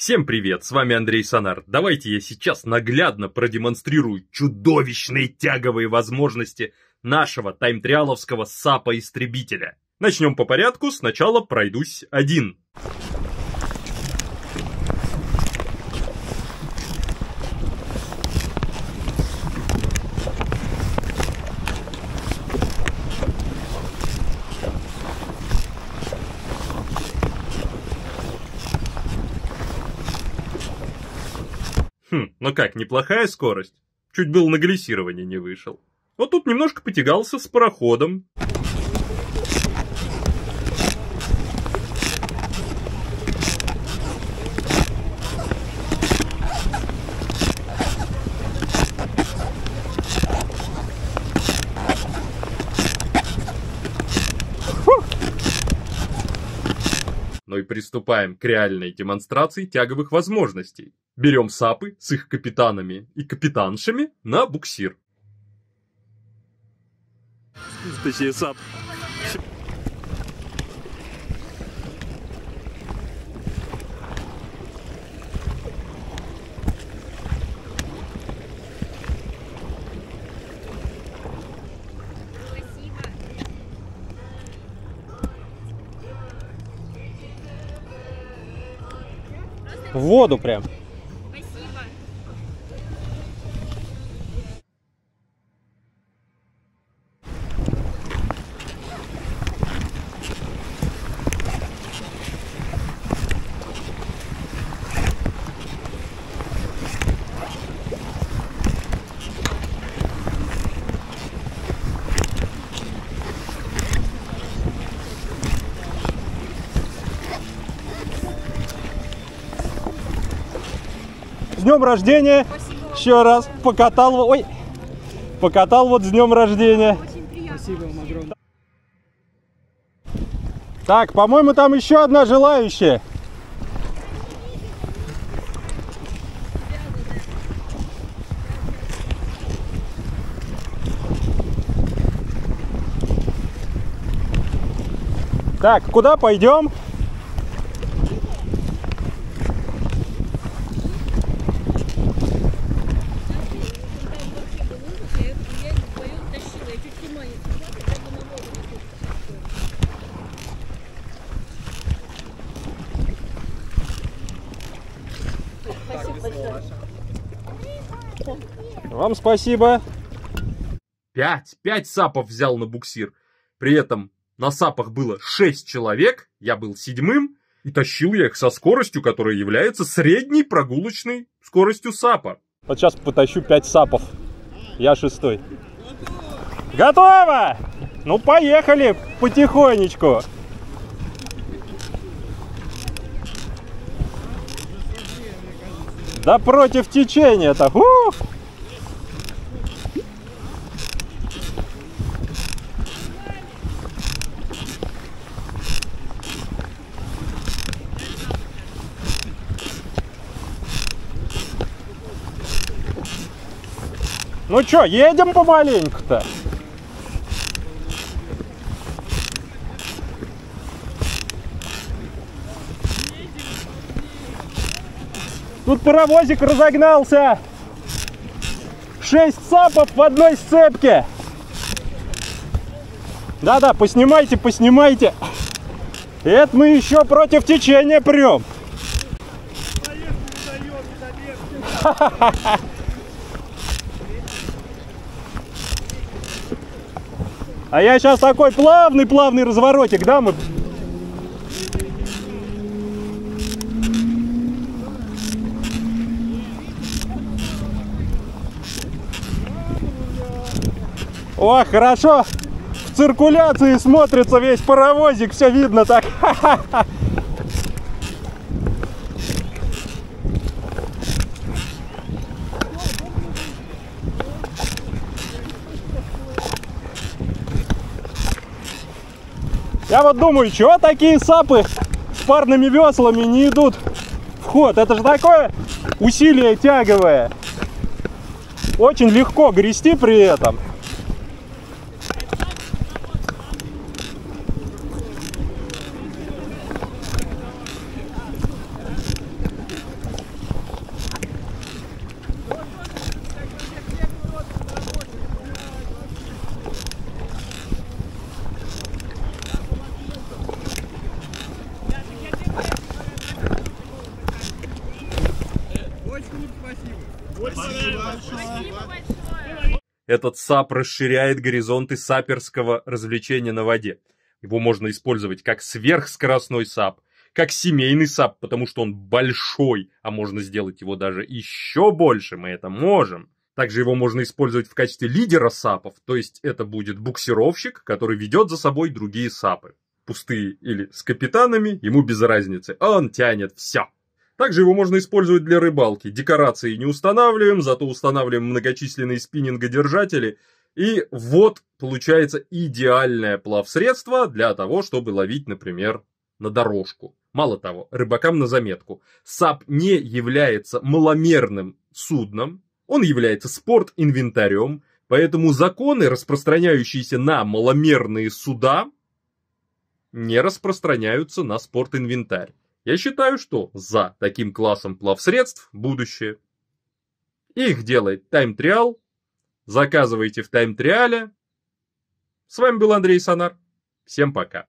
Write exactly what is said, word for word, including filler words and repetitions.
Всем привет, с вами Андрей Сонар. Давайте я сейчас наглядно продемонстрирую чудовищные тяговые возможности нашего тайм-триаловского сапа-истребителя. Начнем по порядку, сначала пройдусь один. Хм, ну как, неплохая скорость? Чуть был на глиссирование не вышел. Вот тут немножко потягался с пароходом. Ну и приступаем к реальной демонстрации тяговых возможностей. Берем сапы с их капитанами и капитаншами на буксир. Точнее, сап. В воду прям. Спасибо. С днем рождения! Спасибо. Еще раз покатал, ой, покатал вот с днем рождения. Очень приятно. Спасибо вам огромное. Так, по-моему, там еще одна желающая. Так, куда пойдем? Вам спасибо. Пять, пять сапов взял на буксир. При этом на сапах было шесть человек, я был седьмым, и тащил я их со скоростью, которая является средней прогулочной скоростью сапа. Вот сейчас потащу пять сапов. Я шестой. Готово! Ну, поехали потихонечку. Да против течения-то. Ух! Ну чё, едем помаленьку-то? Тут паровозик разогнался. Шесть сапов в одной сцепке. Да-да, поснимайте, поснимайте. Это мы еще против течения прем. А я сейчас такой плавный-плавный разворотик дам и... О, хорошо в циркуляции смотрится весь паровозик, все видно так. Я вот думаю, чего такие сапы с парными веслами не идут в ход? Это же такое усилие тяговое. Очень легко грести при этом. Этот сап расширяет горизонты саперского развлечения на воде. Его можно использовать как сверхскоростной сап, как семейный сап, потому что он большой, а можно сделать его даже еще больше, мы это можем. Также его можно использовать в качестве лидера сапов, то есть это будет буксировщик, который ведет за собой другие сапы. Пустые или с капитанами, ему без разницы, он тянет все. Также его можно использовать для рыбалки. Декорации не устанавливаем, зато устанавливаем многочисленные спиннингодержатели. И вот получается идеальное плавсредство для того, чтобы ловить, например, на дорожку. Мало того, рыбакам на заметку, сап не является маломерным судном, он является спорт-инвентарем, поэтому законы, распространяющиеся на маломерные суда, не распространяются на спорт-инвентарь. Я считаю, что за таким классом плавсредств будущее. Их делает Time Trial. Заказывайте в Time Trial. С вами был Андрей Сонар. Всем пока.